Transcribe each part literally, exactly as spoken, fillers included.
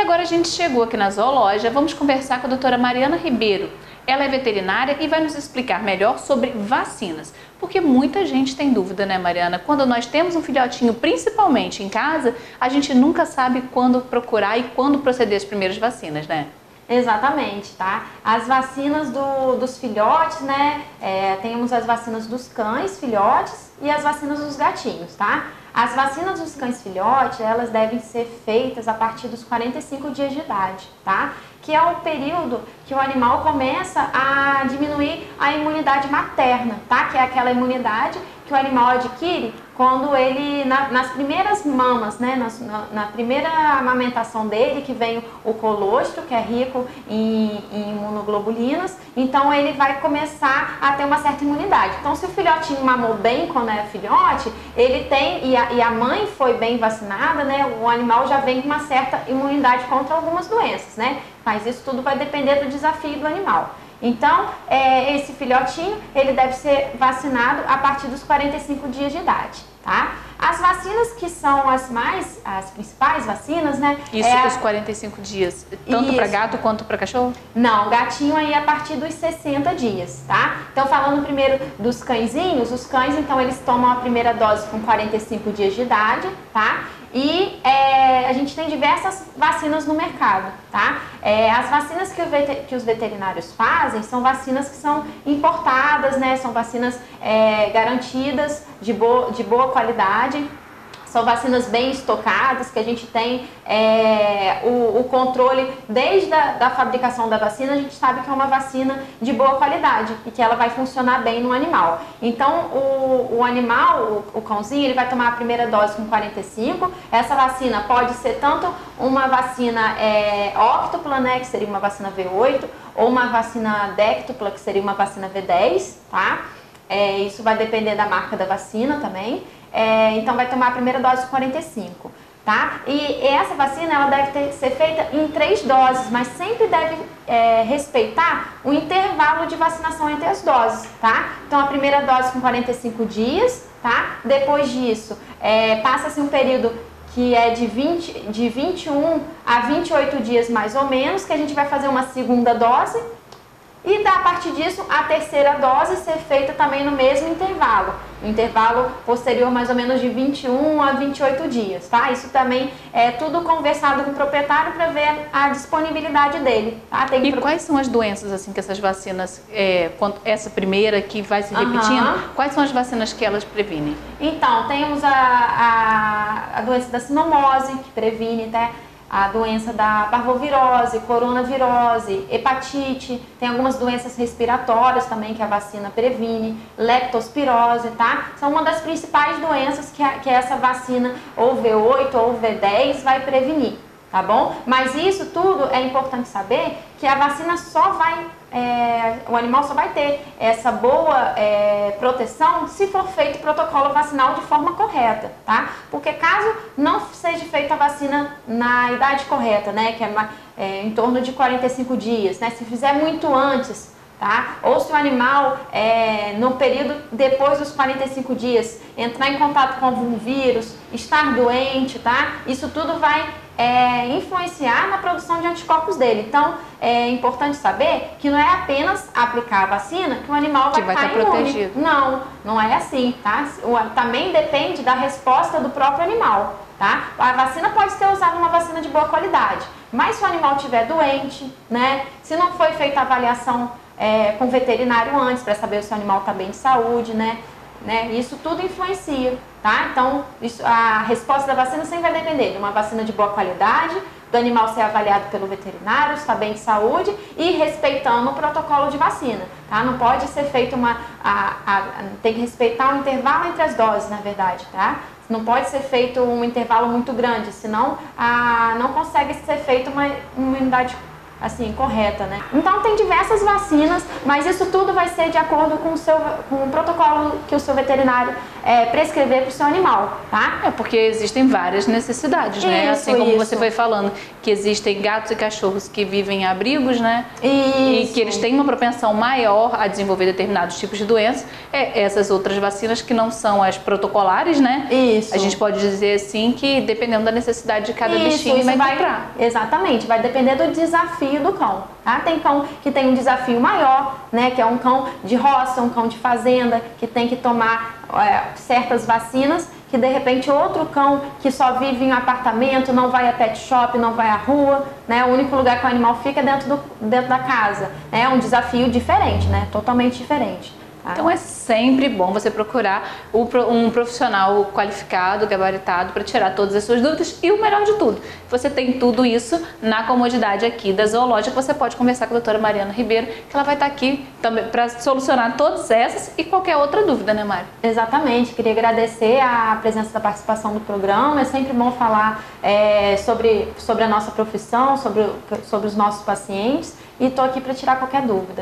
agora a gente chegou aqui na zoologia, vamos conversar com a doutora Mariana Ribeiro. Ela é veterinária e vai nos explicar melhor sobre vacinas. Porque muita gente tem dúvida, né, Mariana? Quando nós temos um filhotinho, principalmente em casa, a gente nunca sabe quando procurar e quando proceder as primeiras vacinas, né? Exatamente, tá? As vacinas do, dos filhotes, né? É, temos as vacinas dos cães filhotes e as vacinas dos gatinhos, tá? As vacinas dos cães filhotes, elas devem ser feitas a partir dos quarenta e cinco dias de idade, tá? Que é o período que o animal começa a diminuir a imunidade materna, tá? Que é aquela imunidade que o animal adquire quando ele, na, nas primeiras mamas, né, nas, na, na primeira amamentação dele, que vem o colostro, que é rico em, em imunoglobulinas, então ele vai começar a ter uma certa imunidade. Então, se o filhotinho mamou bem quando é filhote, ele tem, e a, e a mãe foi bem vacinada, né, o animal já vem com uma certa imunidade contra algumas doenças, né, mas isso tudo vai depender do desafio do animal. Então, é, esse filhotinho, ele deve ser vacinado a partir dos quarenta e cinco dias de idade, tá? As vacinas que são as mais, as principais vacinas, né? Isso é dos quarenta e cinco dias, tanto para gato quanto para cachorro? Não, gatinho aí a partir dos sessenta dias, tá? Então, falando primeiro dos cãezinhos, os cães, então, eles tomam a primeira dose com quarenta e cinco dias de idade, tá? E é, a gente tem diversas vacinas no mercado, tá? É, as vacinas que, o que os veterinários fazem são vacinas que são importadas, né? São vacinas é, garantidas, de boa, de boa qualidade. São vacinas bem estocadas, que a gente tem é, o, o controle desde a da fabricação da vacina, a gente sabe que é uma vacina de boa qualidade e que ela vai funcionar bem no animal. Então, o, o animal, o, o cãozinho, ele vai tomar a primeira dose com quarenta e cinco. Essa vacina pode ser tanto uma vacina é, óctupla, né, que seria uma vacina V oito, ou uma vacina déctupla, que seria uma vacina V dez, tá? É, isso vai depender da marca da vacina também. É, então vai tomar a primeira dose de quarenta e cinco, tá? E essa vacina, ela deve ter, ser feita em três doses, mas sempre deve é, respeitar o intervalo de vacinação entre as doses, tá? Então a primeira dose com quarenta e cinco dias, tá? Depois disso, é, passa-se um período que é de, vinte, de vinte e um a vinte e oito dias mais ou menos, que a gente vai fazer uma segunda dose. E a partir disso, a terceira dose ser feita também no mesmo intervalo. No intervalo posterior, mais ou menos de vinte e um a vinte e oito dias, tá? Isso também é tudo conversado com o proprietário para ver a disponibilidade dele, tá? Tem e pro... quais são as doenças, assim, que essas vacinas, é, essa primeira que vai se repetindo, uhum. Quais são as vacinas que elas previnem? Então, temos a, a, a doença da sinomose, que previne, tá? A doença da parvovirose, coronavirose, hepatite, tem algumas doenças respiratórias também que a vacina previne, leptospirose, tá? São uma das principais doenças que, a, que essa vacina, ou V oito ou V dez, vai prevenir, tá bom? Mas isso tudo é importante saber que a vacina só vai, é, o animal só vai ter essa boa é, proteção se for feito o protocolo vacinal de forma correta, tá? Porque caso não seja feita a vacina na idade correta, né, que é, é em torno de quarenta e cinco dias, né, se fizer muito antes, tá? Ou se o animal, é, no período depois dos quarenta e cinco dias, entrar em contato com algum vírus, estar doente, tá? Isso tudo vai é, influenciar na produção de anticorpos dele. Então, é importante saber que não é apenas aplicar a vacina que o animal vai, vai estar estar protegido. Não, não é assim, tá? O, também depende da resposta do próprio animal, tá? A vacina pode ser usada uma vacina de boa qualidade, mas se o animal estiver doente, né? Se não foi feita a avaliação É, com o veterinário antes, para saber se o animal está bem de saúde, né? né? Isso tudo influencia, tá? Então, isso, a resposta da vacina sempre vai depender de uma vacina de boa qualidade, do animal ser avaliado pelo veterinário, está bem de saúde e respeitando o protocolo de vacina, tá? Não pode ser feito uma... A, a, tem que respeitar o intervalo entre as doses, na verdade, tá? Não pode ser feito um intervalo muito grande, senão a, não consegue ser feita uma imunidade assim, correta, né? Então tem diversas vacinas, mas isso tudo vai ser de acordo com o, seu, com o protocolo que o seu veterinário é, prescrever para o seu animal, tá? É porque existem várias necessidades, né? Isso, assim como isso. você foi falando, que existem gatos e cachorros que vivem em abrigos, né? Isso. E que eles têm uma propensão maior a desenvolver determinados tipos de doenças. É, essas outras vacinas que não são as protocolares, né? Isso. A gente pode dizer assim que dependendo da necessidade de cada isso, bichinho isso vai vai encontrar. Exatamente, vai depender do desafio do cão, tá? Tem cão que tem um desafio maior, né? Que é um cão de roça, um cão de fazenda, que tem que tomar é, certas vacinas, que de repente outro cão que só vive em um apartamento, não vai a pet shop, não vai à rua, né? O único lugar que o animal fica é dentro, do, dentro da casa. É um desafio diferente, né? Totalmente diferente. Tá? Então é sempre bom você procurar um profissional qualificado, gabaritado, para tirar todas as suas dúvidas. E o melhor de tudo, você tem tudo isso na comodidade aqui da Zoológica. Você pode conversar com a doutora Mariana Ribeiro, que ela vai estar aqui também para solucionar todas essas e qualquer outra dúvida, né, Mari? Exatamente. Queria agradecer a presença da participação do programa. É sempre bom falar é, sobre, sobre a nossa profissão, sobre, sobre os nossos pacientes. E estou aqui para tirar qualquer dúvida.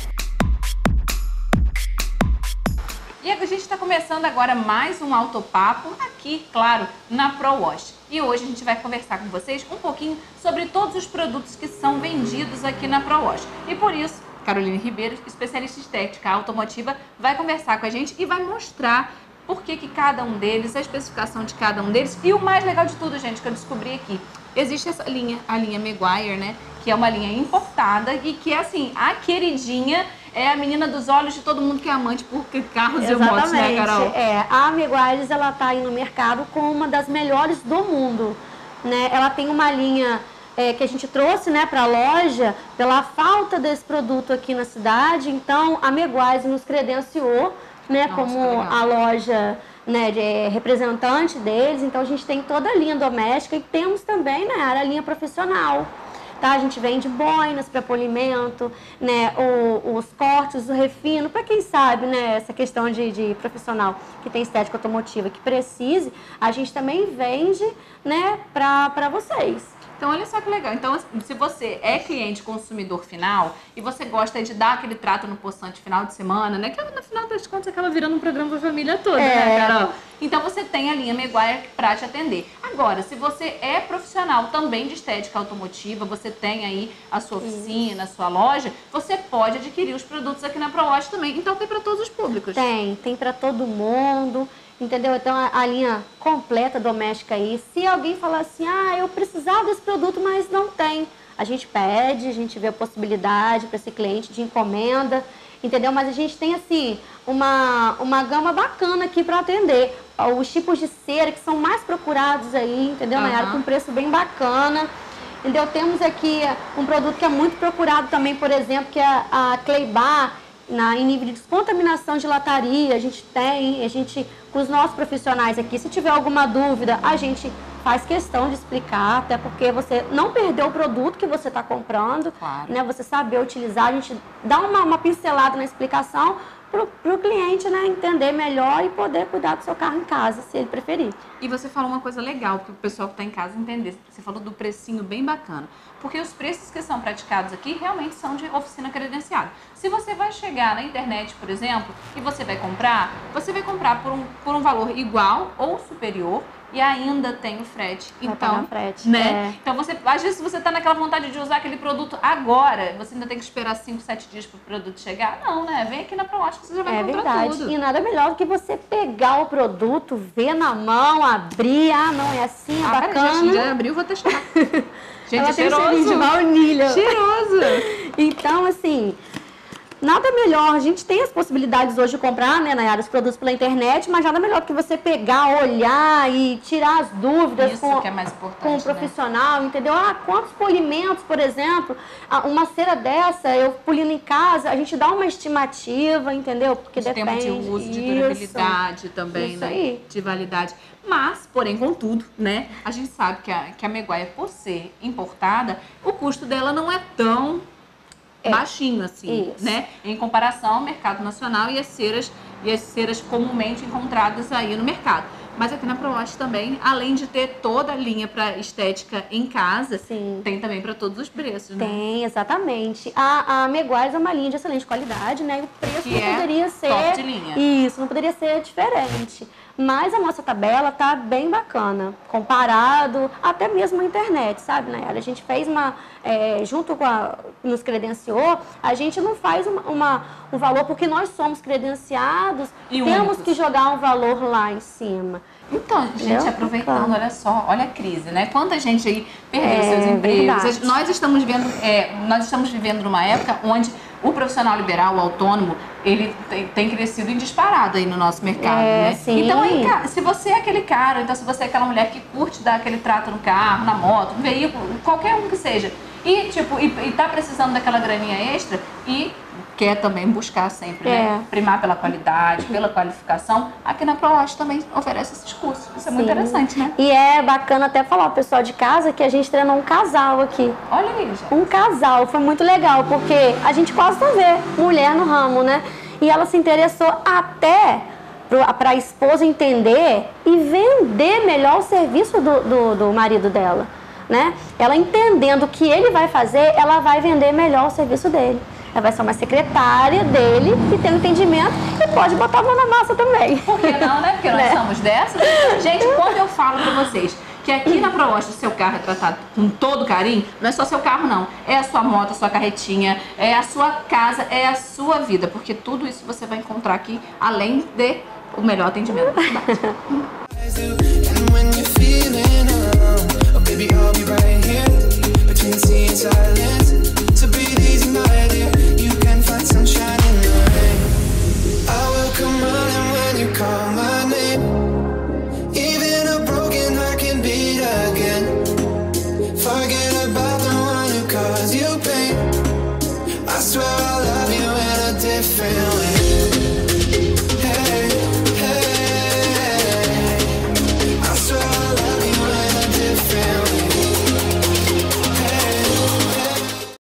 E a gente está começando agora mais um autopapo aqui, claro, na ProWash. E hoje a gente vai conversar com vocês um pouquinho sobre todos os produtos que são vendidos aqui na ProWash. E por isso, Caroline Ribeiro, especialista em estética automotiva, vai conversar com a gente e vai mostrar por que que cada um deles, a especificação de cada um deles. E o mais legal de tudo, gente, que eu descobri aqui, existe essa linha, a linha Meguiar, né? Que é uma linha importada e que é assim, a queridinha, é a menina dos olhos de todo mundo que é amante por carros Exatamente. e motos, né, Carol? É, a Meguiar, ela tá aí no mercado como uma das melhores do mundo, né? Ela tem uma linha é, que a gente trouxe, né, para a loja pela falta desse produto aqui na cidade. Então, a Meguiar nos credenciou, né, Nossa, como a loja, né, de representante deles. Então, a gente tem toda a linha doméstica e temos também, né, a linha profissional. Tá? A gente vende boinas para polimento, né, o, os cortes, o refino, para quem sabe, né, essa questão de, de profissional que tem estética automotiva que precise, a gente também vende, né, para vocês. Então, olha só que legal. Então, se você é cliente consumidor final e você gosta de dar aquele trato no poçante final de semana, né? Que no final das contas acaba virando um programa para a família toda, é. né, Carol? Então, você tem a linha Meguiar para te atender. Agora, se você é profissional também de estética automotiva, você tem aí a sua oficina, a sua loja, você pode adquirir os produtos aqui na ProWash também. Então, tem para todos os públicos. Tem, tem para todo mundo. Entendeu? Então, a, a linha completa doméstica aí. Se alguém falar assim, ah, eu precisava desse produto, mas não tem, a gente pede, a gente vê a possibilidade para esse cliente de encomenda, entendeu? Mas a gente tem, assim, uma, uma gama bacana aqui para atender. Os tipos de cera que são mais procurados aí, entendeu, Nayara? Uhum. Com preço bem bacana. Entendeu? Temos aqui um produto que é muito procurado também, por exemplo, que é a Clay Bar. Na, em nível de descontaminação de lataria, a gente tem, a gente, com os nossos profissionais aqui, se tiver alguma dúvida, a gente faz questão de explicar, até porque você não perdeu o produto que você está comprando, claro, né? Você saber utilizar, a gente dá uma, uma pincelada na explicação para o cliente, né, entender melhor e poder cuidar do seu carro em casa, se ele preferir. E você falou uma coisa legal para o pessoal que está em casa entender. Você falou do precinho bem bacana. Porque os preços que são praticados aqui realmente são de oficina credenciada. Se você vai chegar na internet, por exemplo, e você vai comprar, você vai comprar por um, por um valor igual ou superior e ainda tem o frete. Vai Então, pagar frete, né? é. Então, você, às vezes você está naquela vontade de usar aquele produto agora, você ainda tem que esperar cinco, sete dias para o produto chegar. Não, né? Vem aqui na ProWash que você já vai É encontrar verdade. tudo. E nada melhor do que você pegar o produto, ver na mão, abrir, ah, não, é assim, é Ah, bacana. pera, gente, já abriu, vou testar. Gente, Ela é tem um cheirinho de cheiroso. baunilha. Cheiroso. Então, assim, nada melhor. A gente tem as possibilidades hoje de comprar, né, Nayara, os produtos pela internet, mas nada melhor do que você pegar, olhar e tirar as dúvidas Isso com, que é mais importante, com um profissional, né? Entendeu? Ah, quantos polimentos, por exemplo, uma cera dessa, eu polindo em casa, a gente dá uma estimativa, entendeu? Porque de depende. tempo de uso, de Isso. durabilidade também, Isso né? aí. De validade. Mas, porém, contudo, né? A gente sabe que a, que a Meguiar, por ser importada, o custo dela não é tão É. baixinho assim, Isso. né? Em comparação ao mercado nacional e as ceras e as ceras comumente encontradas aí no mercado. Mas aqui na ProWash também, além de ter toda a linha para estética em casa, Sim. tem também para todos os preços, né? Tem, exatamente. A, a Meguiar's é uma linha de excelente qualidade, né? E o preço Que não é poderia ser... top de linha. Isso, não poderia ser diferente. Mas a nossa tabela tá bem bacana, comparado até mesmo à internet, sabe, Nayara? A gente fez uma... É, junto com a... nos credenciou, a gente não faz uma, uma, um valor, porque nós somos credenciados, E temos únicos. que jogar um valor lá em cima. Então, gente, Entendeu? aproveitando, olha só, olha a crise, né? Quanta gente aí perdeu É, seus empregos. verdade. Nós estamos vendo, é, nós estamos vivendo numa época onde o profissional liberal, o autônomo, ele tem, tem crescido em disparado aí no nosso mercado, É, né? sim. Então, aí, cara, se você é aquele cara, então se você é aquela mulher que curte dar aquele trato no carro, na moto, no veículo, qualquer um que seja, e tipo, e, e tá precisando daquela graninha extra e quer também buscar sempre, É. né? Primar pela qualidade, pela qualificação, aqui na ProWash também oferece esses cursos. Isso é muito Sim. interessante, né? E é bacana até falar ao pessoal de casa que a gente treinou um casal aqui. Olha aí, gente. Um casal, foi muito legal, porque a gente quase não vê mulher no ramo, né? E ela se interessou até para a esposa entender e vender melhor o serviço do, do, do marido dela, né? Ela entendendo o que ele vai fazer, ela vai vender melhor o serviço dele. Ela vai ser uma secretária dele que tem um entendimento e pode botar a mão na massa também. Por que não, né? Porque nós Né? somos dessas. Gente, quando eu falo pra vocês que aqui na ProWash o seu carro é tratado com todo carinho, não é só seu carro, não. É a sua moto, a sua carretinha, é a sua casa, é a sua vida. Porque tudo isso você vai encontrar aqui, além de o melhor atendimento da cidade. And when you're feeling alone, oh baby, I'll be right here between the sea and silence. So breathe easy, my dear. You can find sunshine in the rain. I will come running when you call my name. Even a broken heart can beat again. Forget about the one who caused you pain. I swear